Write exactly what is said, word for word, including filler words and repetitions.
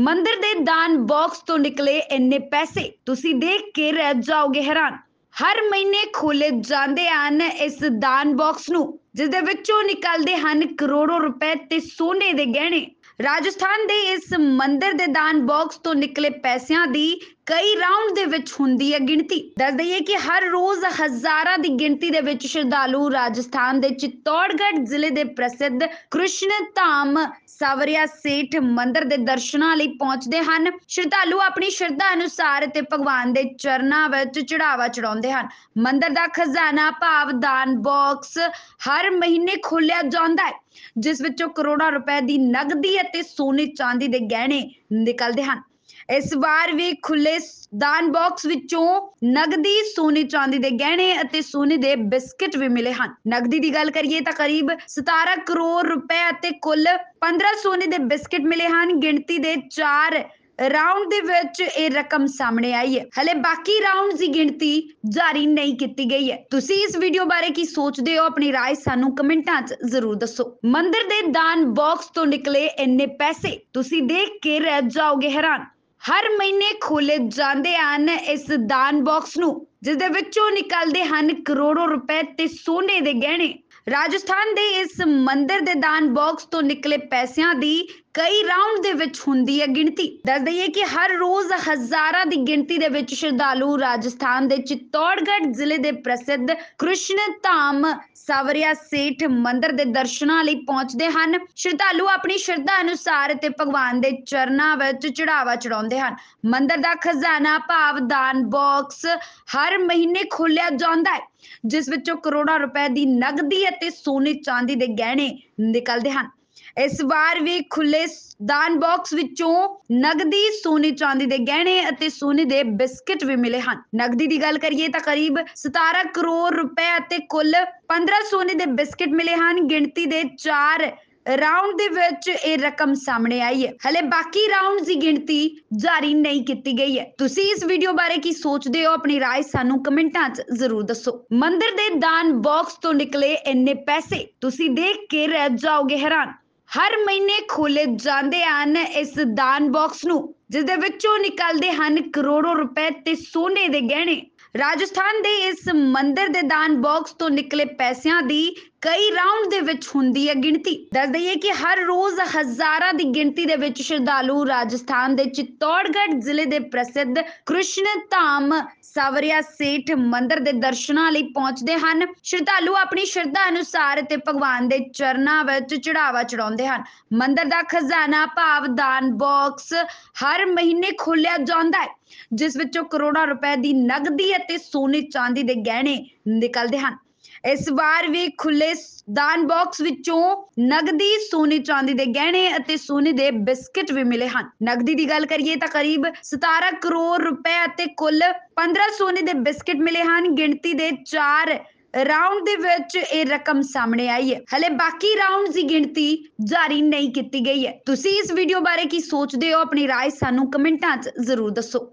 ਮੰਦਿਰ ਦੇ ਦਾਨ ਬਾਕਸ ਤੋਂ ਨਿਕਲੇ ਇੰਨੇ ਪੈਸੇ ਤੁਸੀਂ ਦੇਖ ਕੇ ਰਹਿ ਜਾਓਗੇ ਹੈਰਾਨ। ਹਰ ਮਹੀਨੇ ਖੋਲੇ ਜਾਂਦੇ ਹਨ ਇਸ ਦਾਨ ਬਾਕਸ ਨੂੰ, ਜਿਸ ਦੇ ਵਿੱਚੋਂ ਨਿਕਲਦੇ ਹਨ ਕਰੋੜੋਂ ਰੁਪਏ ਤੇ ਸੋਨੇ ਦੇ ਗਹਿਣੇ। ਰਾਜਸਥਾਨ ਦੇ ਇਸ ਮੰਦਿਰ ਦੇ ਦਾਨ ਬਾਕਸ ਤੋਂ ਨਿਕਲੇ ਪੈਸਿਆਂ ਦੀ ਕਈ ਰਾਉਂਡ ਦੇ ਵਿੱਚ ਹੁੰਦੀ ਹੈ ਗਿਣਤੀ। ਦੱਸ ਦਈਏ ਕਿ ਹਰ ਰੋਜ਼ ਹਜ਼ਾਰਾਂ ਦੀ ਗਿਣਤੀ ਦੇ ਵਿੱਚ ਸ਼ਰਧਾਲੂ ਰਾਜਸਥਾਨ ਦੇ ਚਿਤੌੜਗੜ੍ਹ ਜ਼ਿਲ੍ਹੇ ਦੇ ਪ੍ਰਸਿੱਧ ਕ੍ਰਿਸ਼ਨ ਧਾਮ ਸਾਵਰਿਆ ਸੇਠ ਮੰਦਿਰ ਦੇ ਦਰਸ਼ਨਾਂ ਲਈ ਪਹੁੰਚਦੇ ਹਨ। ਸ਼ਰਧਾਲੂ ਆਪਣੀ ਸ਼ਰਧਾ ਅਨੁਸਾਰ ਤੇ ਭਗਵਾਨ ਦੇ ਚਰਨਾਂ ਵਿੱਚ ਚੜਾਵਾ ਚੜਾਉਂਦੇ ਹਨ। ਮੰਦਿਰ ਦਾ ਖਜ਼ਾਨਾ ਭਾਵ ਦਾਨ ਬਾਕਸ ਹਰ ਮਹੀਨੇ ਖੋਲਿਆ ਜਾਂਦਾ ਹੈ, ਜਿਸ ਵਿੱਚੋਂ ਕਰੋੜਾਂ ਰੁਪਏ ਦੀ ਨਗਦੀ ਅਤੇ ਸੋਨੇ ਚਾਂਦੀ ਦੇ ਗਹਿਣੇ ਨਿਕਲਦੇ ਹਨ। ਇਸ ਵਾਰ ਵੀ ਖੁੱਲੇ ਦਾਨ ਬਾਕਸ ਵਿੱਚੋਂ ਨਗਦੀ, ਸੋਨੇ ਚਾਂਦੀ ਦੇ ਗਹਿਣੇ ਅਤੇ ਸੋਨੇ ਦੇ ਬਿਸਕਿਟ ਵੀ ਮਿਲੇ ਹਨ। ਨਗਦੀ ਦੀ ਗੱਲ ਕਰੀਏ ਤਾਂ ਕਰੀਬ ਸਤਾਰਾਂ ਕਰੋੜ ਰੁਪਏ ਅਤੇ ਕੁੱਲ ਪੰਦਰਾਂ ਸੋਨੇ ਦੇ ਬਿਸਕਿਟ ਮਿਲੇ ਹਨ। ਗਿਣਤੀ ਦੇ ਚਾਰ ਰਾਉਂਡ ਦੇ ਵਿੱਚ ਇਹ ਰਕਮ ਸਾਹਮਣੇ ਆਈ ਹੈ। ਹਲੇ ਬਾਕੀ ਰਾਉਂਡ ਦੀ ਗਿਣਤੀ ਜਾਰੀ ਨਹੀਂ ਕੀਤੀ ਗਈ ਹੈ। ਤੁਸੀਂ ਇਸ ਵੀਡੀਓ ਬਾਰੇ ਕੀ ਸੋਚਦੇ ਹੋ? ਆਪਣੀ ਰਾਏ ਸਾਨੂੰ ਕਮੈਂਟਾਂ 'ਚ ਜ਼ਰੂਰ ਦੱਸੋ। ਮੰਦਿਰ ਦੇ ਦਾਨ ਬਾਕਸ ਤੋਂ ਨਿਕਲੇ ਇੰਨੇ ਪੈਸੇ ਤੁਸੀਂ ਦੇਖ ਕੇ ਰਹਿ ਜਾਓਗੇ ਹੈਰਾਨ। ਹਰ ਮਹੀਨੇ ਖੋਲੇ ਜਾਂਦੇ ਹਨ ਇਸ ਦਾਨ ਬਾਕਸ ਨੂੰ, ਜਿਸ ਦੇ ਵਿੱਚੋਂ ਨਿਕਲਦੇ ਹਨ ਕਰੋੜੋਂ ਰੁਪਏ ਤੇ ਸੋਨੇ ਦੇ ਗਹਿਣੇ। ਰਾਜਸਥਾਨ ਦੇ ਇਸ ਮੰਦਿਰ ਦੇ ਦਾਨ ਬਾਕਸ ਤੋਂ ਨਿਕਲੇ ਪੈਸਿਆਂ ਦੀ ਕਈ ਰਾਉਂਡ ਦੇ ਵਿੱਚ ਹੁੰਦੀ ਹੈ ਗਿਣਤੀ। ਦੱਸ ਦਈਏ ਕਿ ਹਰ ਰੋਜ਼ ਹਜ਼ਾਰਾਂ ਦੀ ਗਿਣਤੀ ਦੇ ਵਿੱਚ ਸ਼ਰਧਾਲੂ ਰਾਜਸਥਾਨ ਦੇ ਚਿਤੌੜਗੜ੍ਹ ਜ਼ਿਲ੍ਹੇ ਦੇ ਪ੍ਰਸਿੱਧ ਕ੍ਰਿਸ਼ਨ ਧਾਮ ਸਾਵਰਿਆ ਸੇਠ ਮੰਦਿਰ ਦੇ ਦਰਸ਼ਨਾਂ ਲਈ ਪਹੁੰਚਦੇ ਹਨ। ਸ਼ਰਧਾਲੂ ਆਪਣੀ ਸ਼ਰਧਾ ਅਨੁਸਾਰ ਤੇ ਭਗਵਾਨ ਦੇ ਚਰਨਾਂ ਵਿੱਚ ਚੜਾਵਾ ਚੜਾਉਂਦੇ ਹਨ। ਮੰਦਿਰ ਦਾ ਖਜ਼ਾਨਾ ਭਾਵ ਦਾਨ ਬਾਕਸ ਹਰ ਮਹੀਨੇ ਖੋਲਿਆ ਜਾਂਦਾ ਹੈ, ਜਿਸ ਵਿੱਚੋਂ ਕਰੋੜਾਂ ਰੁਪਏ ਦੀ ਨਗਦੀ ਅਤੇ ਸੋਨੇ ਚਾਂਦੀ ਦੇ ਗਹਿਣੇ ਨਿਕਲਦੇ ਹਨ। ਇਸ ਵਾਰ ਵੀ ਖੁੱਲੇ ਦਾਨ ਬਾਕਸ ਵਿੱਚੋਂ ਨਗਦੀ, ਸੋਨੇ ਚਾਂਦੀ ਦੇ ਗਹਿਣੇ ਅਤੇ ਸੋਨੇ ਦੇ ਬਿਸਕਿਟ ਵੀ ਮਿਲੇ ਹਨ। ਨਗਦੀ ਦੀ ਗੱਲ ਕਰੀਏ ਤਾਂ ਕਰੀਬ ਸਤਾਰਾਂ ਕਰੋੜ ਰੁਪਏ ਅਤੇ ਕੁੱਲ ਪੰਦਰਾਂ ਸੋਨੇ ਦੇ ਬਿਸਕਿਟ ਮਿਲੇ ਹਨ। ਗਿਣਤੀ ਦੇ ਚਾਰ ਰਾਉਂਡ ਦੇ ਵਿੱਚ ਇਹ ਰਕਮ ਸਾਹਮਣੇ ਆਈ ਹੈ। ਹਲੇ ਬਾਕੀ ਰਾਉਂਡ ਦੀ ਗਿਣਤੀ ਜਾਰੀ ਨਹੀਂ ਕੀਤੀ ਗਈ ਹੈ। ਤੁਸੀਂ ਇਸ ਵੀਡੀਓ ਬਾਰੇ ਕੀ ਸੋਚਦੇ ਹੋ? ਆਪਣੀ ਰਾਏ ਸਾਨੂੰ ਕਮੈਂਟਾਂ 'ਚ ਜ਼ਰੂਰ ਦੱਸੋ। ਮੰਦਿਰ ਦੇ ਦਾਨ ਬਾਕਸ ਤੋਂ ਨਿਕਲੇ ਇੰਨੇ ਪੈਸੇ ਤੁਸੀਂ ਦੇਖ ਕੇ ਰਹਿ ਜਾਓਗੇ ਹੈਰਾਨ। ਹਰ ਮਹੀਨੇ ਖੋਲੇ ਜਾਂਦੇ ਹਨ ਇਸ ਦਾਨ ਬਾਕਸ ਨੂੰ, ਜਿਸ ਦੇ ਵਿੱਚੋਂ ਨਿਕਲਦੇ ਹਨ ਕਰੋੜੋਂ ਰੁਪਏ ਤੇ ਸੋਨੇ ਦੇ ਗਹਿਣੇ। ਰਾਜਸਥਾਨ ਦੇ ਇਸ ਮੰਦਿਰ ਦੇ ਦਾਨ ਬਾਕਸ ਤੋਂ ਨਿਕਲੇ ਪੈਸਿਆਂ ਦੀ ਕਈ ਰਾਉਂਡ ਦੇ ਵਿੱਚ ਹੁੰਦੀ ਹੈ ਗਿਣਤੀ। ਦੱਸ ਦਈਏ ਕਿ ਹਰ ਰੋਜ਼ ਹਜ਼ਾਰਾਂ ਦੀ ਗਿਣਤੀ ਦੇ ਵਿੱਚ ਸ਼ਰਧਾਲੂ ਰਾਜਸਥਾਨ ਦੇ ਚਿਤੌੜਗੜ੍ਹ ਜ਼ਿਲ੍ਹੇ ਦੇ ਪ੍ਰਸਿੱਧ ਕ੍ਰਿਸ਼ਨ ਧਾਮ ਸਾਵਰਿਆ ਸੇਠ ਮੰਦਿਰ ਦੇ ਦਰਸ਼ਨਾਂ ਲਈ ਪਹੁੰਚਦੇ ਹਨ। ਸ਼ਰਧਾਲੂ ਆਪਣੀ ਸ਼ਰਧਾ ਅਨੁਸਾਰ ਤੇ ਭਗਵਾਨ ਦੇ ਚਰਨਾਂ ਵਿੱਚ ਚੜਾਵਾ ਚੜਾਉਂਦੇ ਹਨ। ਮੰਦਿਰ ਦਾ ਖਜ਼ਾਨਾ ਭਾਵ ਦਾਨ ਬਾਕਸ ਹਰ ਮਹੀਨੇ ਖੋਲਿਆ ਜਾਂਦਾ ਹੈ, ਜਿਸ ਵਿੱਚੋਂ ਕਰੋੜਾਂ ਰੁਪਏ ਦੀ ਨਗਦੀ ਅਤੇ ਸੋਨੇ ਚਾਂਦੀ ਦੇ ਗਹਿਣੇ ਨਿਕਲਦੇ ਹਨ। ਇਸ ਵਾਰ ਵੀ ਖੁੱਲੇ ਦਾਨ ਬਾਕਸ ਵਿੱਚੋਂ ਨਗਦੀ, ਸੋਨੇ ਚਾਂਦੀ ਦੇ ਗਹਿਣੇ ਅਤੇ ਸੋਨੇ ਦੇ ਬਿਸਕਿਟ ਵੀ ਮਿਲੇ ਹਨ। ਨਗਦੀ ਦੀ ਗੱਲ ਕਰੀਏ ਤਾਂ ਕਰੀਬ ਸਤਾਰਾਂ ਕਰੋੜ ਰੁਪਏ ਅਤੇ ਕੁੱਲ ਪੰਦਰਾਂ ਸੋਨੇ ਦੇ ਬਿਸਕਿਟ ਮਿਲੇ ਹਨ। ਗਿਣਤੀ ਦੇ ਚਾਰ ਰਾਉਂਡ ਦੇ ਵਿੱਚ ਇਹ ਰਕਮ ਸਾਹਮਣੇ ਆਈ ਹੈ। ਹਲੇ ਬਾਕੀ ਰਾਉਂਡ ਦੀ ਗਿਣਤੀ ਜਾਰੀ ਨਹੀਂ ਕੀਤੀ ਗਈ ਹੈ। ਤੁਸੀਂ ਇਸ ਵੀਡੀਓ ਬਾਰੇ ਕੀ ਸੋਚਦੇ ਹੋ? ਆਪਣੀ ਰਾਏ ਸਾਨੂੰ ਕਮੈਂਟਾਂ 'ਚ ਜ਼ਰੂਰ ਦੱਸੋ।